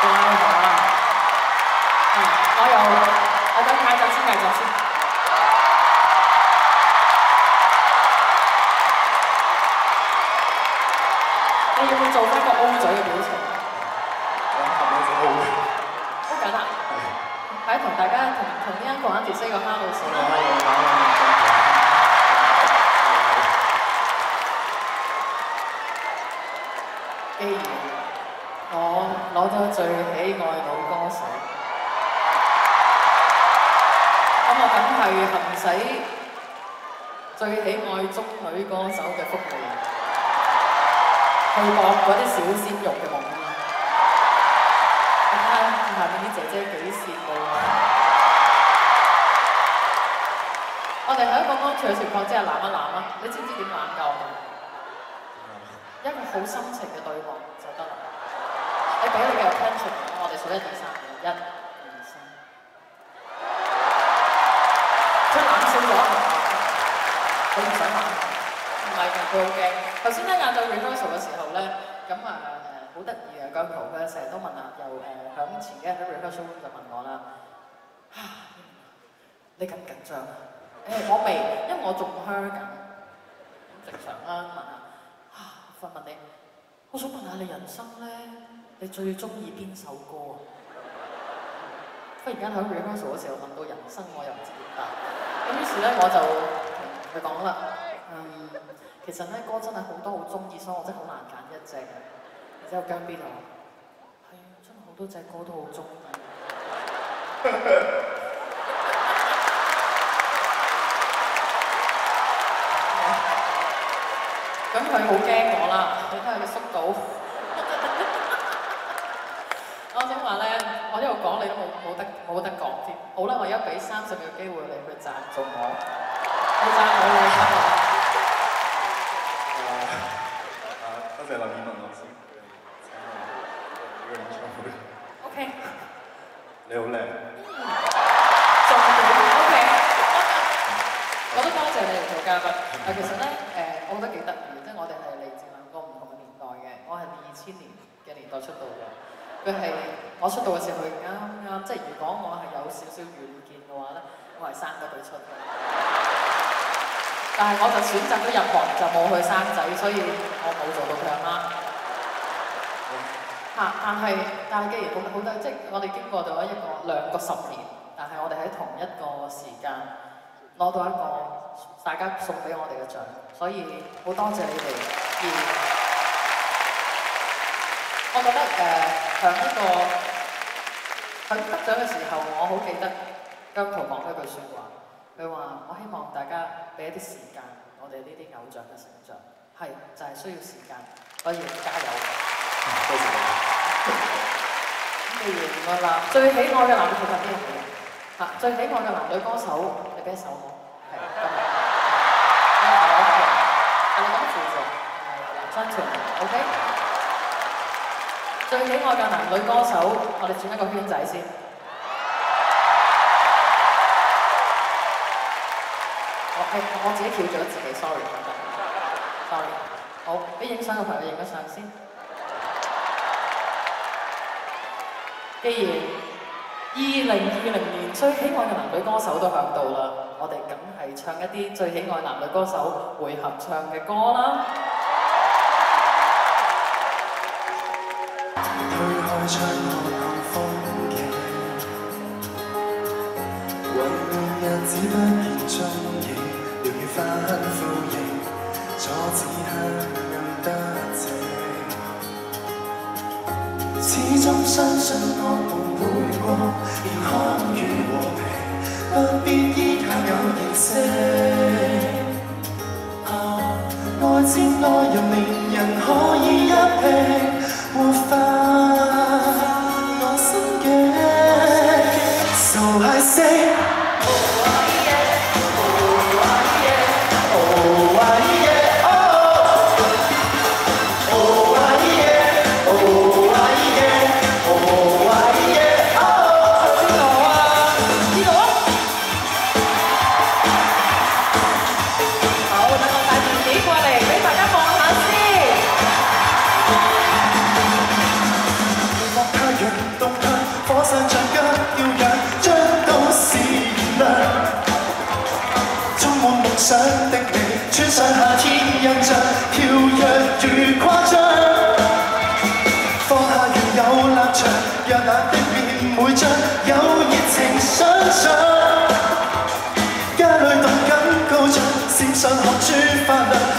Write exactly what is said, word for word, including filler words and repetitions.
我又我等介紹先，介紹先。你要唔要做翻個 O 嘴嘅表情？ 我合你做 O 嘅。 好簡單。係同大家同同呢間房 Auntie say 個 hello 先。既然我攞咗最喜愛女歌手，咁我梗係行使最喜愛中女歌手嘅福利，去博嗰啲小鮮肉嘅夢啦。你睇下下面啲姐姐幾羨慕啊！我哋喺一個安全嘅情況之下攬一攬啊！你知唔知點攬㗎？我哋一個好深情嘅對望就得啦。你俾你嘅 attention， 我哋數一二三，一、二、三。佢冷笑咗，佢唔想冷，唔係㗎，佢好驚。頭先咧晏晝 rehearsal 嘅時候咧，咁啊誒好得意嘅姜濤，佢成日都問啊，又誒響前幾日喺 rehearsal room 就問我啦，啊你緊唔緊張啊？誒我未，因為我仲香緊，咁正常啦。問下啊，問問你，我想問下你人生咧。你最中意邊首歌啊？忽然間喺 rehearsal 嗰時候問到人生，我又唔知點答。咁於是咧我就同佢講啦，嗯，其實咧歌真係好多好中意，所以我真係好難揀一隻。然之後姜 B 就話：係啊，真係好多隻歌都好中意。咁佢好驚我啦，你睇下佢縮到。我想話咧，我呢度講你都冇冇得冇得講添。好啦，我而家俾三十秒機會你去讚頌我，你讚我你讚我。 啊，多謝林以文老師請我呢個演唱會。 OK。 你好靚。 重點 OK。我都多謝你嚟做嘉賓。啊，其實咧誒，我覺得幾得意，即係我哋係嚟自兩個唔同嘅年代嘅。我係二千年嘅年代出道嘅。佢係我出道嘅時候，佢啱啱即係如果我係有少少遠見嘅話咧，我係生得佢出嘅。但係我就選擇咗入行，就冇去生仔，所以我冇做到佢阿媽。嚇！但係但係，既然好好多，即係我哋經過咗一個兩個十年，但係我哋喺同一個時間攞到一個大家送俾我哋嘅獎，所以好多謝你哋。而我覺得誒，喺、呃、一個喺得獎嘅時候，我好記得姜濤講一句説話，佢話：我希望大家俾一啲時間我哋呢啲偶像嘅成長，係就係、是、需要時間，所以加油！多謝你。咁既然我男最喜愛嘅男其實邊個嚟？嚇，最喜愛嘅男女歌手，你俾一首我，係咁。係你咁扶住，張全 ，OK。最喜愛嘅男女歌手，我哋轉一個圈仔先。我係我自己跳咗自己 ，sorry，sorry。好，俾影相嘅朋友影一相先。既然二零二零年最喜愛嘅男女歌手都響度啦，我哋梗係唱一啲最喜愛男女歌手會合唱嘅歌啦。 推開窗看看風景，混亂日子不見蹤影，要要反呼應，阻止黑暗得逞。始終相信惡夢會過，健康與和平，不必依靠有形式。啊，愛漸愛人，令人可以一拼。活化我心境 ，So I say Oh I yeah Oh I yeah Oh I yeah Oh I yeah Oh I yeah Oh I yeah Oh 邊度啊？呢度啊？好，等我帶電子過嚟俾大家望下先。 上夏天印象，跳躍與誇張。放下原有立場，讓那的面每張有熱情想像。家裏動感高漲，閃上學珠發亮。